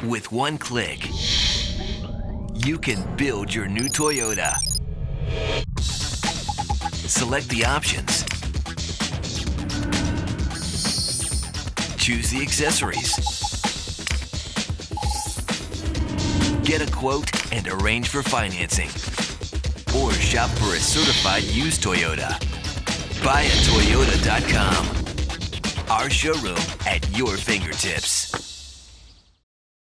With one click, you can build your new Toyota. Select the options. Choose the accessories. Get a quote and arrange for financing. Or shop for a certified used Toyota. BuyAToyota.com. Our showroom at your fingertips.